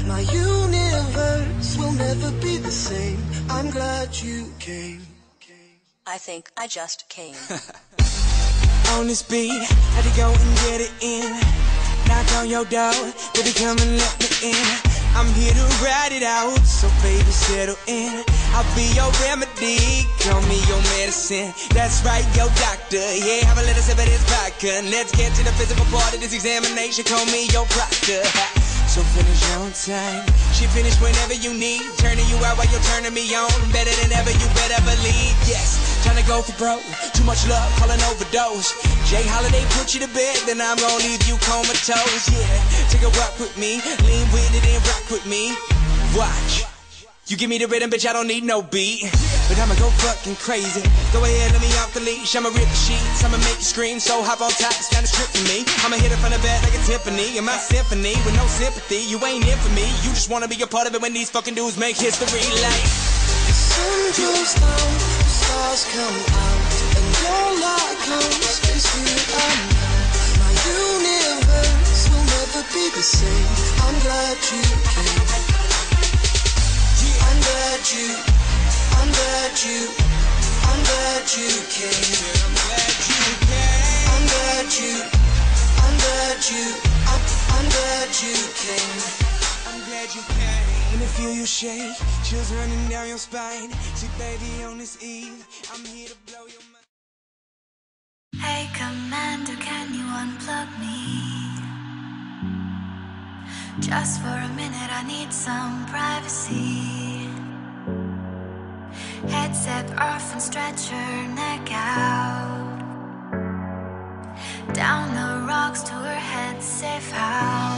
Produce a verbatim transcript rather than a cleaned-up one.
My universe will never be the same. I'm glad you came. I think I just came. On this beat, had to go and get it in. Knock on your door, baby, come and let me in. I'm here to ride it out, so baby, settle in. I'll be your remedy, call me your medicine. That's right, your doctor, yeah, have a little sip of this vodka. Let's get to the physical part of this examination, call me your proctor. So finish on time, she finish whenever you need. Turning you out while you're turning me on. Better than ever, you better believe, yes. Tryna go for broke, too much love, call an overdose. Jay Holiday put you to bed, then I'm gonna leave you comatose, yeah. Take a walk with me, lean with it and rock with me. Watch, you give me the rhythm, bitch, I don't need no beat. But I'ma go fucking crazy. Go ahead, let me off the leash. I'ma rip the sheets, I'ma make you scream. So hop on top, it's kinda strip for me. I'ma hit it from the back like a Tiffany. In my symphony, with no sympathy. You ain't in for me, you just wanna be a part of it when these fucking dudes make history. Like the sun goes down, the stars come out, and all I comes is you and I. My universe will never be the same. I'm glad you came. I'm glad you, I'm glad you, I'm glad you came. I'm glad you came. I'm glad you, I'm glad you, I'm, I'm glad you came. I'm glad you came. When I feel you shake, chills running down your spine. See, baby, on this eve, I'm here to blow your mind. Hey, Commander, can you unplug me? Just for a minute, I need some privacy. Headset off and stretch your neck out. Down the rocks to her head safe house.